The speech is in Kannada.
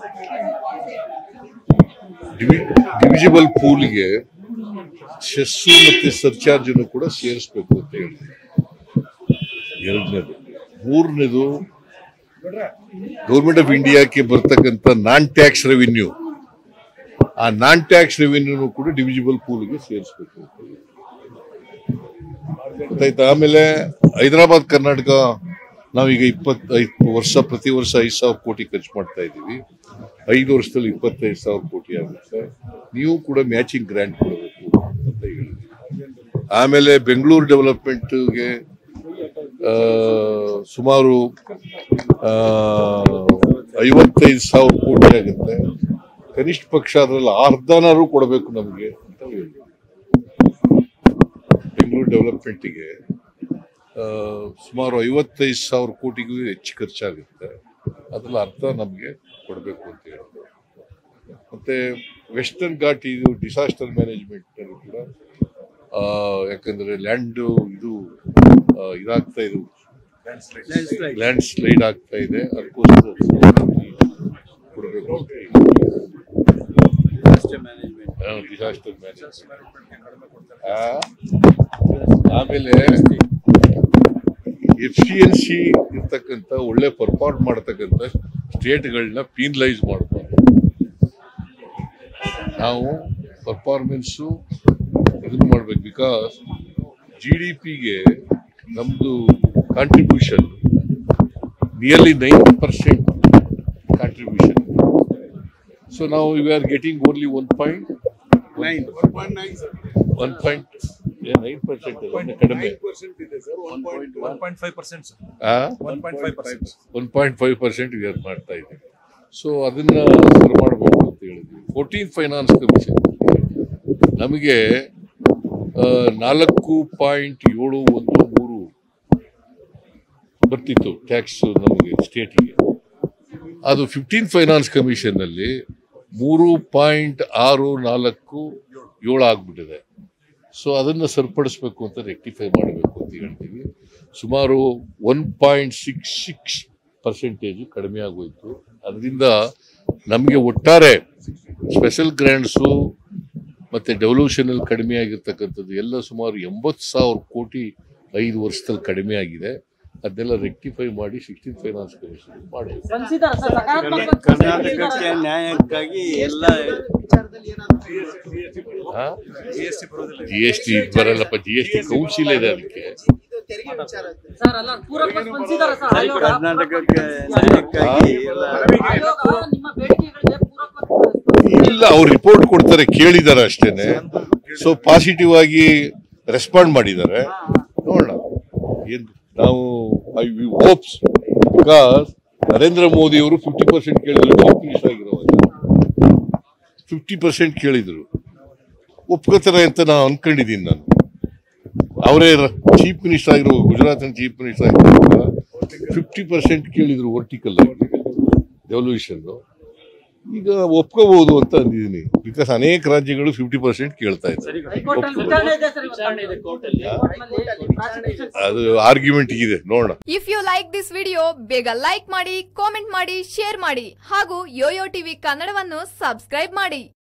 ಡಿವಿಜಿಬಲ್ ಪೂಲ್ಗೆ ಸೆಸ್ಸು ಮತ್ತೆ ಸರ್ಚಾರ್ಜ್ ಅನ್ನು ಕೂಡ ಸೇರಿಸಬೇಕು ಅಂತ ಹೇಳಿದೆ. ಎರಡನೇದು. ಮೂರನೇದು, ಗೌರ್ಮೆಂಟ್ ಆಫ್ ಇಂಡಿಯಾಕ್ಕೆ ಬರ್ತಕ್ಕಂಥ ನಾನ್ ಟ್ಯಾಕ್ಸ್ ರೆವಿನ್ಯೂ, ಆ ನಾನ್ ಟ್ಯಾಕ್ಸ್ ರೆವಿನ್ಯೂ ಕೂಡ ಡಿವಿಜಿಬಲ್ ಪೂಲ್ಗೆ ಸೇರಿಸಬೇಕು ಅಂತ ಗೊತ್ತಾಯ್ತಾ. ಆಮೇಲೆ ಹೈದರಾಬಾದ್ ಕರ್ನಾಟಕ ನಾವೀಗ 25 ವರ್ಷ ಪ್ರತಿ ವರ್ಷ 5,000 ಕೋಟಿ ಖರ್ಚು ಮಾಡ್ತಾ ಇದ್ದೀವಿ. 5 ವರ್ಷದಲ್ಲಿ 25,000 ಕೋಟಿ ಆಗುತ್ತೆ. ನೀವು ಕೂಡ ಮ್ಯಾಚಿಂಗ್ ಗ್ರಾಂಟ್ ಕೊಡಬೇಕು ಅಂತ ಹೇಳಿದ್ವಿ. ಆಮೇಲೆ ಬೆಂಗಳೂರು ಡೆವಲಪ್ಮೆಂಟ್ಗೆ ಸುಮಾರು 55,000 ಕೋಟಿ ಆಗುತ್ತೆ. ಕನಿಷ್ಠ ಪಕ್ಷ ಅದರಲ್ಲಿ ಅರ್ಧನಾರು ಕೊಡಬೇಕು ನಮಗೆ ಅಂತ ಹೇಳಿದ್ವಿ. ಬೆಂಗಳೂರು ಡೆವಲಪ್ಮೆಂಟ್ಗೆ ಸುಮಾರು 55,000 ಕೋಟಿಗೂ ಹೆಚ್ಚು ಖರ್ಚಾಗುತ್ತೆ. ಅದ್ರಲ್ಲಿ ಅರ್ಧ ನಮಗೆ ಕೊಡಬೇಕು ಅಂತ ಹೇಳಿದ್ರು. ಮತ್ತೆ ವೆಸ್ಟರ್ನ್ ಘಾಟ್ ಇದು ಡಿಸಾಸ್ಟರ್ ಮ್ಯಾನೇಜ್ಮೆಂಟ್ ನಲ್ಲಿ ಕೂಡ ಯಾಕಂದ್ರೆ ಲ್ಯಾಂಡ್ ಇದು ಇದಾಗ್ತಾ ಇದೆ, ಲ್ಯಾಂಡ್ ಸ್ಲೈಡ್ ಆಗ್ತಾ ಇದೆ, ಅದಕ್ಕೋಸ್ಕರ ಕೊಡಬೇಕು ಅಂತ ಡಿಸಾಸ್ಟರ್ ಮ್ಯಾನೇಜ್ಮೆಂಟ್. ಆಮೇಲೆ ಎಫಿಷಿಯನ್ಸಿ ಇರ್ತಕ್ಕಂಥ ಒಳ್ಳೆ ಪರ್ಫಾರ್ಮ್ ಮಾಡತಕ್ಕಂಥ ಸ್ಟೇಟ್ಗಳನ್ನ ಪೀನಲೈಸ್ ಮಾಡಬಾರ್ದು. ನಾವು ಪರ್ಫಾರ್ಮೆನ್ಸು ಇದನ್ನು ಮಾಡ್ಬೇಕು. ಬಿಕಾಸ್ GDPಗೆ ನಮ್ದು ಕಾಂಟ್ರಿಬ್ಯೂಷನ್ ನಿಯರ್ಲಿ 9% ಕಾಂಟ್ರಿಬ್ಯೂಷನ್. ಸೊ ನಾವು ವಿ ಆರ್ ಗೆಟಿಂಗ್ ಓನ್ಲಿ 1.9% ಕಡಿಮೆ. 1.5% ವಿ ಆರ್ ಮಾಡ್ತಾ ಇದ್ದೀವಿ. ಸೊ ಅದನ್ನ ಸರಿ ಮಾಡಬೇಕು ಅಂತ ಹೇಳಿದ್ವಿ. 14th ಫೈನಾನ್ಸ್ ಕಮಿಷನ್ ನಮಗೆ 4.713 ಬರ್ತಿತ್ತು ಟ್ಯಾಕ್ಸ್ ನಮಗೆ ಸ್ಟೇಟಿಗೆ. ಅದು 15th ಫೈನಾನ್ಸ್ ಕಮಿಷನ್ ನಲ್ಲಿ 3.647 ಆಗ್ಬಿಟ್ಟಿದೆ. ಸೊ ಅದನ್ನ ಸರಿಪಡಿಸ್ಬೇಕು ಅಂತ ರೆಕ್ಟಿಫೈ ಮಾಡಬೇಕು ಅಂತ ಹೇಳ್ತೀವಿ. ಸುಮಾರು 1.66% ಕಡಿಮೆ ಆಗೋಯ್ತು. ಅದರಿಂದ ನಮಗೆ ಒಟ್ಟಾರೆ ಸ್ಪೆಷಲ್ ಗ್ರಾಂಟ್ಸು ಮತ್ತೆ ಡೆವಲ್ಯೂಷನ್ ಅಲ್ಲಿ ಕಡಿಮೆ ಆಗಿರ್ತಕ್ಕಂಥದ್ದು ಎಲ್ಲ ಸುಮಾರು 80,000 ಕೋಟಿ 5 ವರ್ಷದಲ್ಲಿ ಕಡಿಮೆ ಆಗಿದೆ. ಅದನ್ನೆಲ್ಲ ರೆಕ್ಟಿಫೈ ಮಾಡಿ 16th ಫೈನಾನ್ಸ್ ಕಮಿಷನ್ ಮಾಡಬೇಕು. ಕರ್ನಾಟಕಕ್ಕೆ ನ್ಯಾಯಕ್ಕಾಗಿ ಎಲ್ಲ GST ಬರಲ್ಲಪ್ಪ, GST ಕೌನ್ಸಿಲ್ ಇದೆ ಅದಕ್ಕೆ. ಕರ್ನಾಟಕಕ್ಕೆ ನ್ಯಾಯಕ್ಕಾಗಿ ಇಲ್ಲ, ಅವ್ರು ರಿಪೋರ್ಟ್ ಕೊಡ್ತಾರೆ, ಕೇಳಿದ್ದಾರೆ ಅಷ್ಟೇನೆ. ಸೊ ಪಾಸಿಟಿವ್ ಆಗಿ ರೆಸ್ಪಾಂಡ್ ಮಾಡಿದ್ದಾರೆ. ನೋಡೋಣ ಏನು ನಾವು I hopes. Because Narendra Modi ಅವರು 50% ಕೇಳಿದ್ರು. ಚೀಫ್ ಮಿನಿಸ್ಟರ್ ಆಗಿರೋವಾಗ 50% ಕೇಳಿದ್ರು. ಒಪ್ಕೋತಾರೆ ಅಂತ ನಾನು ಅನ್ಕೊಂಡಿದ್ದೀನಿ. ನಾನು ಅವರೇ ಚೀಫ್ ಮಿನಿಸ್ಟರ್ ಆಗಿರೋ ಗುಜರಾತ್ ಚೀಫ್ ಮಿನಿಸ್ಟರ್ ಆಗಿರುವಾಗ 50% ಕೇಳಿದ್ರು ವರ್ಟಿಕಲ್ ಡೆವಲ್ಯೂಷನ್. ಈಗ ಒಪ್ಕೋಬಹುದು ಅಂತ ಅಂದಿದ್ದೀನಿ. ಬಿಕಾಸ್ ಅನೇಕ ರಾಜ್ಯಗಳು 50% ಕೇಳ್ತಾ ಇದ್ದಾರೆ. ಅದು ಆರ್ಗ್ಯುಮೆಂಟ್ ಇದೆ, ನೋಡೋಣ. If you like this video ಬೇಗ ಲೈಕ್ ಮಾಡಿ, ಕಾಮೆಂಟ್ ಮಾಡಿ, ಶೇರ್ ಮಾಡಿ ಹಾಗೂ ಯೋಯೋ ಟಿವಿ ಕನ್ನಡವನ್ನು ಸಬ್ಸ್ಕ್ರೈಬ್ ಮಾಡಿ.